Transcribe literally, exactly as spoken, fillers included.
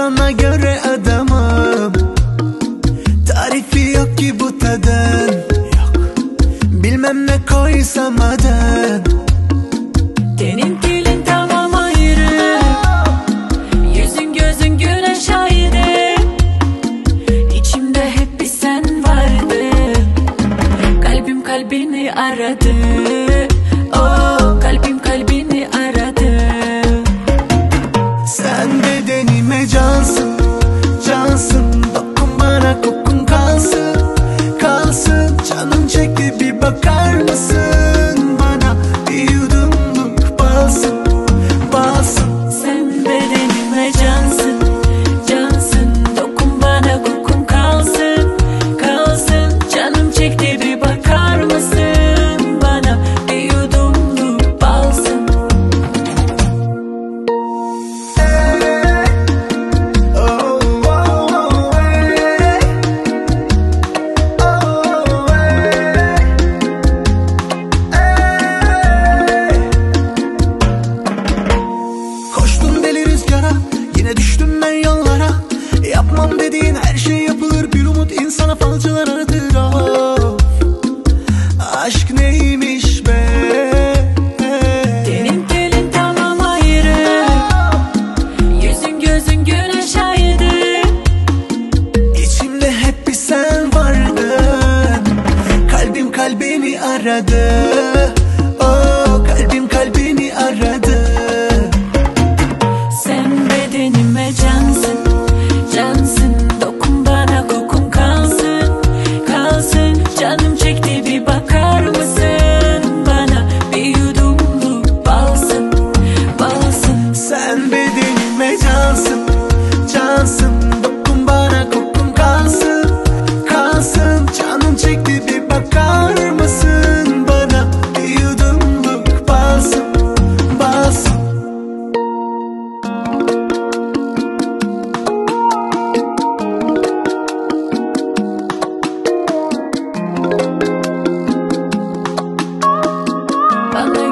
sana göre adamım. Tarifi yok ki bu tadın, yok. Bilmem ne koysam adın. Tenin dilin tamam ayrı, yüzün gözün güneş aydı. İçimde hep bir sen vardı, kalbim kalbini aradı. Oh, kalbim kalbini aradı. Sen bedenime cansın, cansın. Dokun bana, kokun kalsın, kalsın. Canım çekti, bir bakar mısın bana? Bir yudumluk balsın, balsın. Sen bedenime cansın, cansın. Dokun bana, kokun kalsın, kalsın. Canım çekti, bir bakar mısın bana? Bir yudumluk balsın. Koştum deli rüzgara, yine düştüm ben yollara. Yapmam dediğin her şey yapılır, bir umut insana falcılar aratır. Oh, aşk neymiş be? Tenin dilin tamam ayrı, yüzün gözün güneş aydı. İçimde hep bir sen vardın, kalbim kalbini aradı. Oh, kalbim kalbini aradı. Sen bedenime cansın, cansın. Dokun bana, kokun kalsın, kalsın. Canım çekti, bir bakar mısın bana? Bir yudumluk balsın, balsın. Sen bedenime cansın, cansın. Dokun bana, kokun kalsın, kalsın. Canım çekti, bir bakar mısın bana? Bir yudumluk balsın, balsın. Bana